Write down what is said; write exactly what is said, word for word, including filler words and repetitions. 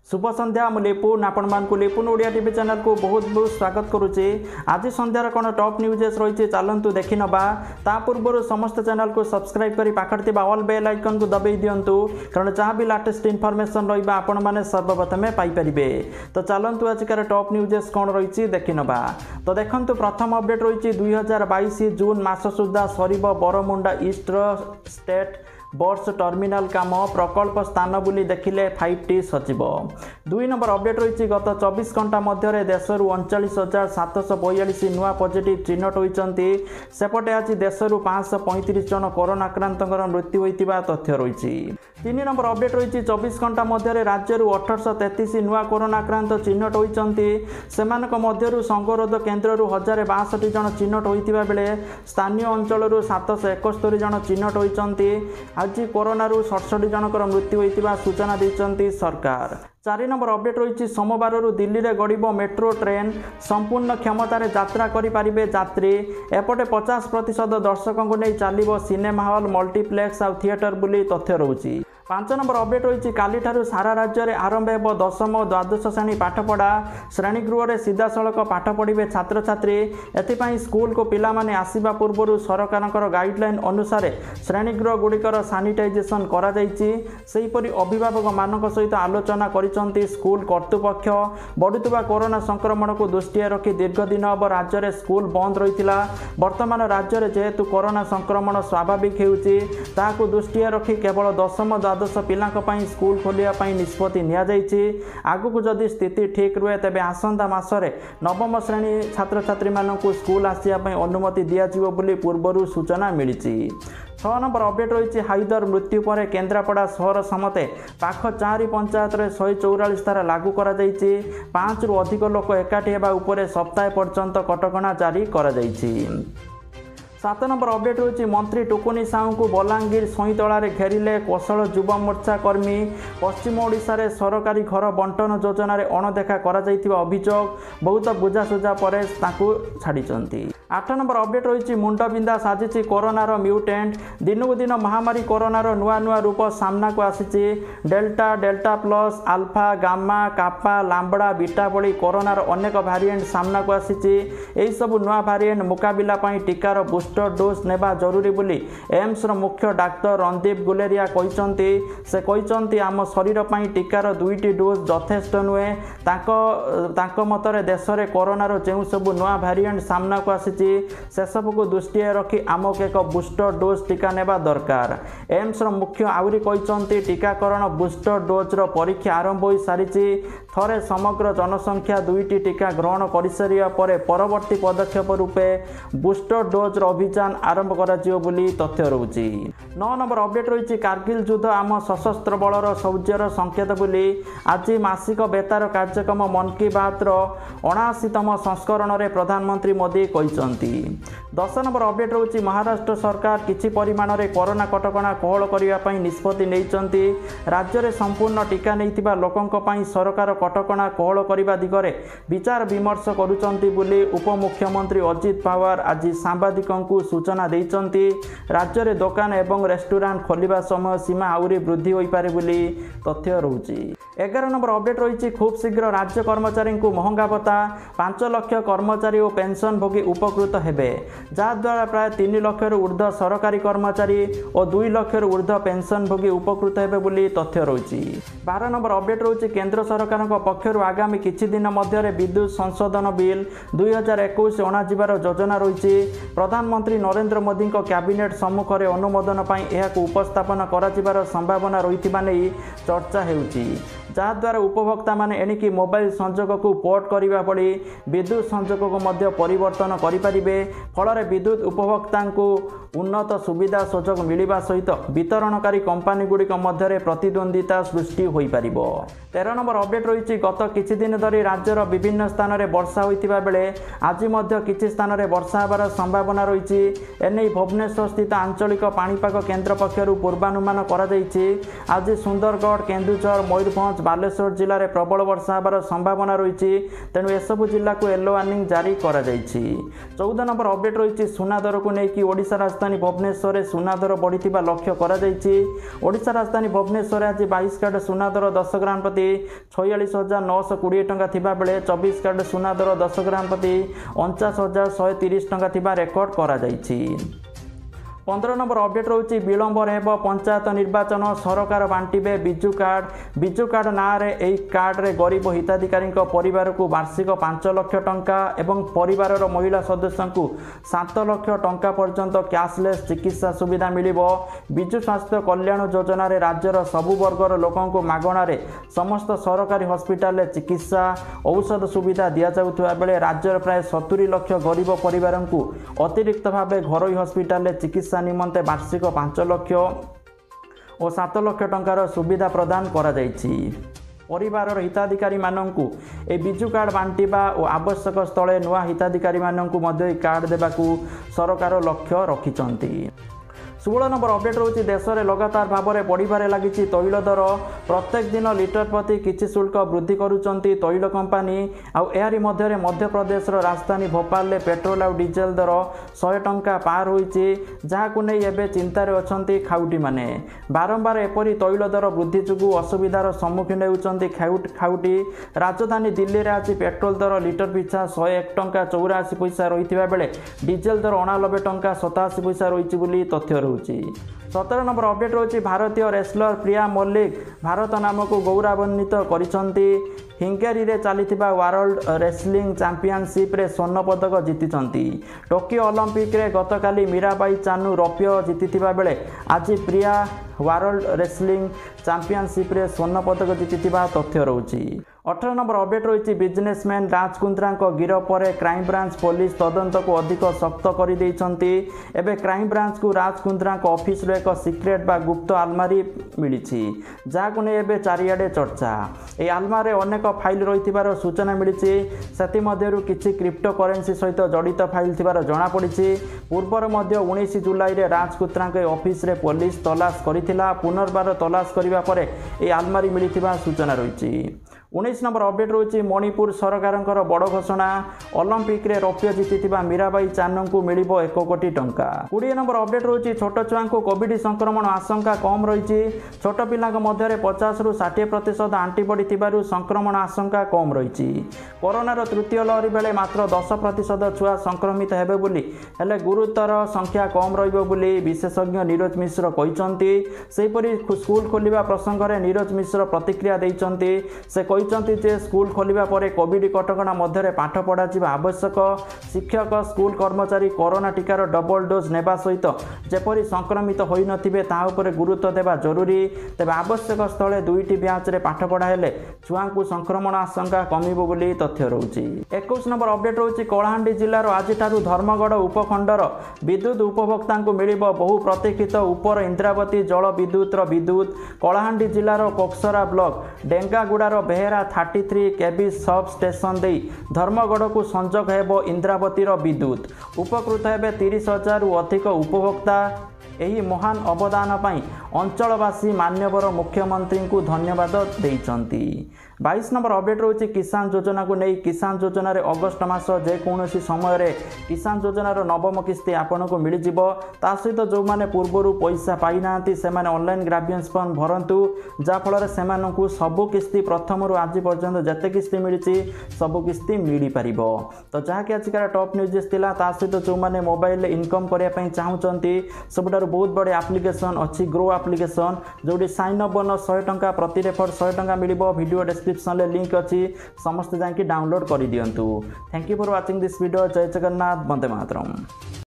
शुभ संध्या मु लिपुन आपण मान को लिपुन ओडिया टीवी चैनल को बहुत बहुत स्वागत करुचे। आज संध्यार कौन टॉप न्यूजेस रही चलतु देखि नबा। ता पूर्व समस्त चैनल को सब्सक्राइब करी पाखर ऑल बेल आइकन को दबाई दिंतु कारण जहाँ भी लेटेस्ट इनफॉरमेशन रही आपण मैंने सर्वप्रथमे पाइपर। तो चलतु आजिकार टॉप न्यूजेस कौन रही देखि नबा। तो देखंतु प्रथम अपडेट रही दुई हजार बैश जून मास सुधा सर Baramunda east state bus terminal काम प्रकल्प स्थान बुली देखिले फाइव टी सचिव। दुई नंबर अपडेट रही गत चौबीस घंटा मध्य देशर उनचाश हजार सातश बयालीस नुआ पॉजिटिव चिन्हट होती। सेपटे आज देशर पाँच पैंतीस जन कोरोना आक्रांत मृत्यु होता तथ्य रही। तीन नंबर अपडेट रही चौबीस घंटा मध्य राज्य अठरश तेतीस नुआ कोरोना आक्रांत चिन्हट होती। से संगरोध केन्द्र हजार बासठ जन चिन्हट होता बेले स्थानीय अंचल सातश एकस्तरी जन चिन्हट होती। आज कोरोना सड़सठ जनकर मृत्यु होता सूचना देते सरकार। चार नंबर अपडेट रही सोमवार दिल्ली में गड़ब मेट्रो ट्रेन संपूर्ण क्षमतार यात्रा करें यात्री। एपटे पचास प्रतिशत दर्शकों को नहीं चलो सिनेमा हॉल मल्टीप्लेक्स आ थिएटर बुली तथ्य रही। पांच नंबर अपडेट रही काली ठारू सारा राज्य में आरंभ हो दशम और द्वादश श्रेणी पाठपढ़ा। श्रेणीगृह में सीधा सड़क पाठ पढ़े छात्र छात्री। एथिपाई स्कूल को पिला माने आसिबा पूर्व सरकार गाइडलाइन अनुसार श्रेणीगृह गुड़िकर सानिटाइजेशन करा जायछि। सेहीपरि अभिभावक मानक सहित आलोचना करिसंती स्कूल कर्तृपक्ष। बढ़ुवा कोरोना संक्रमण को दृष्टि रखी दीर्घ दिन अब राज्य में स्कूल बंद रही। वर्तमान राज्य में जेहेतु कोरोना संक्रमण स्वाभाविक होउछि ताहाकु दृष्टि रखी केवल दशम द्वादश पिला स्कूल खोलिया निष्पत्ति निया जायछि। आगु जदि स्थिति ठीक रुहे तेबे आसंता मासरे नवम श्रेणी छात्र छात्री मानकु स्कूल आसिया अनुमति दियाजिवो बोली पूर्वरु सूचना मिलिछि। छह नंबर अपडेट रही हाईदर मृत्यु पर केन्द्रापड़ा सहर समते पाख चारि पंचायत में शहे चौरालीस धारा लागू करा जायछि। पांच रु अधिक लोक एकाठी हेबा उपरे सप्ताह पर्यंत कटकणा जारी करा जायछि। सात नंबर अपडेट रही मंत्री टुकुनी साहू को बलांगीर सईतलार घेरिले कौशल युव मोर्चा कर्मी। पश्चिम ओडिशा रे सरकारी घर बंटन योजना अणदेखा करा जायतिबा अभियोग बहुत बुझासुझा पर छाड़ी। आठ नंबर अपडेट रही मुंडबिंदा साजिची कोरोनार म्यूटेंट। दिनकू दिन महामारी कोरोनार नुआ नुआ रूप सामना को आसीची। Delta delta plus alpha gamma kappa lambda beta भली कोरोनार अनेक भारिएंट सामना को आसीची। एही सब नुआ भारिएंट मुकाबिला पई टीकार बूस्टर डोज नेबा जरूरी बोली एम्स रो मुख्य डाक्टर रणदीप गुलेरिया कहते। से कहते आम शरीर पई टीकार दुईटी डोज यथेष्ट नुहे। तांको मतरे देश में कोरोनार जो सब नुआ भारिएंट सामना को आसी से सब को दृष्टि रखी आमको एक बूस्टर डोज टीका नेबा दरकार। एम्स रो मुख्य आउरी कहते टीकाकरण बूस्टर डोज रो परीक्षा आरंभ हो सारी। थरे समग्र जनसंख्या दुईटी टीका ग्रहण कर सारिया परे परवर्ती पदक्षेप रूपे बूस्टर डोज रो अभियान आरंभ करा जियो बोली तथ्य रहुछि। नौ नंबर अपडेट रही कारगिल युद्ध आम सशस्त्र बलर शौर्यर संकेत बोली आज मासिक बेतार कार्यक्रम मन की बात अणाशीतम संस्करण में प्रधानमंत्री मोदी कहते। दस नंबर अपडेट रही महाराष्ट्र सरकार किछि परिमाण में कोरोना कटकणा कोहल करने निष्पत्ति नहीं। राज्य में संपूर्ण टीका नहीं लोकों सरकार कटकणा कोहल करने दिगरे विचार विमर्श करुचंती बोली उपमुख्यमंत्री अजित पवार आज सांबादिकों को सूचना देइचंती। राज्य में दुकान एवं रेस्टोरेंट खोलिबा समय सीमा आउरी वृद्धि होई पारे बोली तथ्य रहुछि। एगार नंबर अपडेट रही खूब शीघ्र राज्य कर्मचारी को महंगा भत्ता। पांच लक्ष कर्मचारी और पेंशन भोगी उपकृत हेबे जहाद्वारा प्राय तीन लक्ष ऊर्ध्व सरकारी कर्मचारी और दुई लक्ष ऊर्ध्व पेंशन भोगी उपकृत हेबे बोली तथ्य रही। बारह नंबर अपडेट रही केंद्र सरकार पक्षर आगामी किछि दिन मध्य विद्युत संशोधन बिल दुई हजार एकुश अणाजिबार योजना रही। प्रधानमंत्री नरेंद्र मोदी कैबिनेट सम्मुख में अनुमोदन पर उपस्थापन कर संभावना रही चर्चा होउछि। जहाद्वारा उपभोक्ता माने एणिकी मोबाइल संजोग को पोर्ट करने भली विद्युत संजोग को मध्य परिवर्तन करें। फल विद्युत उपभोक्ता को उन्नत सुविधा सुजोग मिलवा सहित वितरणकारी कंपानी गुड़िक मध्य प्रतिद्वंदिता सृष्टि हो पार। तेरह नंबर अपडेट रही गत किछि दिन धरी राज्यर विभिन्न स्थान में वर्षा होता बेले आज किछि स्थान में वर्षा होबार संभावना रही। एने भुवनेश्वर स्थित आंचलिक पाणीपाग केन्द्र पक्षर पूर्वानुमान करा जायछि। आज सुंदरगढ़ केन्दुझर मयूरभंज ମୟୂରଭଞ୍ଜ ବାଲେଶ୍ୱର ଜିଲ୍ଲାରେ ପ୍ରବଳ ବର୍ଷା ହେବାର ସମ୍ଭାବନା ରହିଛି। ତେଣୁ ଏସବୁ ଜିଲ୍ଲାକୁ ୟେଲୋ ୱାର୍ଣ୍ଣିଂ ଜାରି କରାଯାଇଛି। ଚଉଦ ନମ୍ବର ଅପଡେଟ୍ ରହିଛି ସୁନା ଦରକୁ ନେଇକି ଓଡ଼ିଶା ରାଜଧାନୀ ଭୁବନେଶ୍ୱରରେ ସୁନା ଦର ବଢ଼ିଥିବା ଲକ୍ଷ୍ୟ କରାଯାଇଛି। ଓଡ଼ିଶା ରାଜଧାନୀ ଭୁବନେଶ୍ୱରରେ ଆଜି ବାଇଶ କ୍ୟାରେଟ୍ ସୁନା ଦର ଦଶ ଗ୍ରାମ ପ୍ରତି ଛୟାଳିଶ ହଜାର ନଅଶହ କୋଡ଼ିଏ ଟଙ୍କା ଥିବାବେଳେ ଚବିଶ କ୍ୟାରେଟ୍ ସୁନା ଦର ଦଶ ଗ୍ରାମ ପ୍ରତି ଅଣଚାଶ ହଜାର ଶହେ ତିରିଶ ଟଙ୍କା ଥିବା ରେକର୍ଡ କରାଯାଇଛି। पंद्रह नंबर अपडेट रोचे विलंबर हेब पंचायत निर्वाचन सरकार बांटिबे बिजु कार्ड बिजु कार्ड ना रे एई कार्ड रे गरीब हिताधिकारी परिवार को वार्षिक पांच लाख टंका एवं परिवार महिला सदस्य को सात लाख टंका पर्यंत कैशलेस चिकित्सा सुविधा मिलिबो। बिजु स्वास्थ्य कल्याण योजना रे राज्यर सबु वर्गर लोकों को मागणारे समस्त सरकारी हॉस्पिटल रे चिकित्सा औषध सुविधा दिया जाउथबा बेले राज्यर प्राय सत्तरी लाख गरीब परिवार को अतिरिक्त भाव घरोई हॉस्पिटल रे चिकित्सा निमंते वार्षिक पांच लाख और सात लाख टंकार सुविधा प्रदान करा जायछि। परिवार हिताधिकारी माननकु ए बिजु कार्ड बांटिबा और आवश्यक स्थले नुआ हिताधिकारी माननकु मध्य कार्ड देबाकू सरकार लक्ष्य रखिचंती। सोलह नंबर अपडेट रोचे देश में लगातार भाव में बढ़िबारे लगी तैल दर प्रत्येक दिन लिटर प्रति किछि शुल्क वृद्धि करुचंती तैल कंपानी आउरी मध्य मध्य प्रदेश राजधानी भोपाल में पेट्रोल और डीजेल दर सौ टंका पार होईची जहाकु नै एबे चिंतार अछंती खाउटी माने। बारंबार एपरी तैल दर वृद्धि जुगु असुविधार सम्मुखीन होउचंती खाउटी। राजधानी दिल्ली में आज पेट्रोल दर लिटर पिछा सौ एक टंका चौरासी पैसा रही बेले डीजेल दर अणानबे टंका सताशी पैसा रही बोली तथ्य रही। सतर नंबर अपडेट रोचे भारतीय रेसलर प्रिया मल्लिक भारत नाम को गौरवान्वित करिसंती। हिंगेरी रे चलीथिबा वर्ल्ड रेसलिंग चैंपियनशिप रे स्वर्ण पदक जीतिचंती। टोकियो ओलंपिक रे गतकाली मीराबाई चानू रौप्य जीतिथिबा बेले आज प्रिया वर्ल्ड रेसलिंग चैंपियनशिप रे स्वर्ण पदक जीतिथिबा तथ्य रहुची। अठारह नंबर अपडेट रही बिजनेसमैन राज कुंद्रा गिरफ पर क्राइम ब्रांच पुलिस तदंत को अधिक शक्त कर देइछंती। एबे क्राइम ब्रांच को राज कुंद्रा ऑफिस रो एक सिक्रेट बा गुप्त आलमारी मिली जहां ने एबे चारियाडे चर्चा। ए आलमारी अनेक फाइल रही सूचना मिली से मध्यरु किछि क्रिप्टो करेन्सी सहित जड़ित फाइल थिबार जणा पड़ी। पूर्वर मध्य उन्नीस जुलाई रे राज कुंद्रा के ऑफिस रे पुलिस तलाश करिथिला। पुनर्बार तलाश करिबा परे ए आलमारी मिलिथिबा सूचना रही। उन्नीस नंबर अपडेट रोचे मणिपुर सरकार बड़ घोषणा ओलंपिक रे रौप्य जीतिथिबा मीराबाई चानू को मिलिबो एक कोटी टंका। बीस नंबर अपडेट रोचे छोट छुआ को कोविड संक्रमण आशंका कम रही। छोट पिला मध्य पचास रु षाठी प्रतिशत आंटीबॉडी थिबारु संक्रमण आशंका कम रही। कोरोनार तृतीय लहरी बेले मात्र दस प्रतिशत छुआ संक्रमित हेबे बोली हेले गुरुतर संख्या कम रहिबो बोली विशेषज्ञ नीरज मिश्र कहिसंती। सेहिपरि स्कूल खोलिबा प्रसंग में नीरज मिश्र प्रतिक्रिया दैछंती। से कहते जे स्कूल खोलिबा परे कोविड कटकणा मध्य पाठ पढ़ा आवश्यक। शिक्षक स्कूल कर्मचारी कोरोना टीकार डबल डोज नेबा सहित जेपरी संक्रमित होई नथिबे ता उपरे गुरुत्व देबा जरूरी। तेबे आवश्यक स्थले दुईटी ब्याच रे पाठ पढ़ा हेले छुआंकु संक्रमण आशंका कमिबो बोली तथ्य रहउची। इक्कीस नंबर अपडेट रहउची कलाहांडी जिल्लार आज ठारू धर्मगढ़ उपखंडर विद्युत उपभोक्ता को मिलिबो बहु प्रतीक्षित उपर इंद्रावती जल विद्युतर विद्युत। कलाहांडी जिल्लार कोक्सरा ब्लॉक डेंगागुड़ार Behera thirty three KV sub station दे धर्मगढ़ को संजोग हेबो इंद्रावतीर विद्युत। उपकृत हेबे तीस हजार रु अधिक उपभोक्ता। एही महान अवदान पाई अंचलवासी मान्यवर मुख्यमंत्री को धन्यवाद देइचंती। बाईस नंबर अपडेट रोचे किसान योजना को नहीं किसान योजना रे अगस्ट मास जेकोसी समय रे किसान योजनार नवम किस्ती आपन को मिल जिवो। ता सहित जो माने पूर्वरु पैसा पाई नांती से माने ऑनलाइन ग्राभियंस फॉर्म भरंतु जा फल से सबु किस्ती प्रथम रु आज पर्यंत जते किस्ती मिली सबु किस्ती मिल पारिबो। तो जहाँकि आजिकार टॉप न्यूज थिला ता सहित जो माने मोबाइल इनकम करिया पई चाहुचंती सबुठार बहुत बड़े एप्लिकेशन अच्छी ग्रो एप्लिकेशन जोटी साइन अप बन सौ टंका प्रति रेफर सौ टंका मिलिबो। वीडियो डिस्क्रिप्शन ले लिंक अच्छी समस्त जाके डाउनलोड कर दियंतु। Thank you for watching this video. Jai Jagannath, Vande Mataram.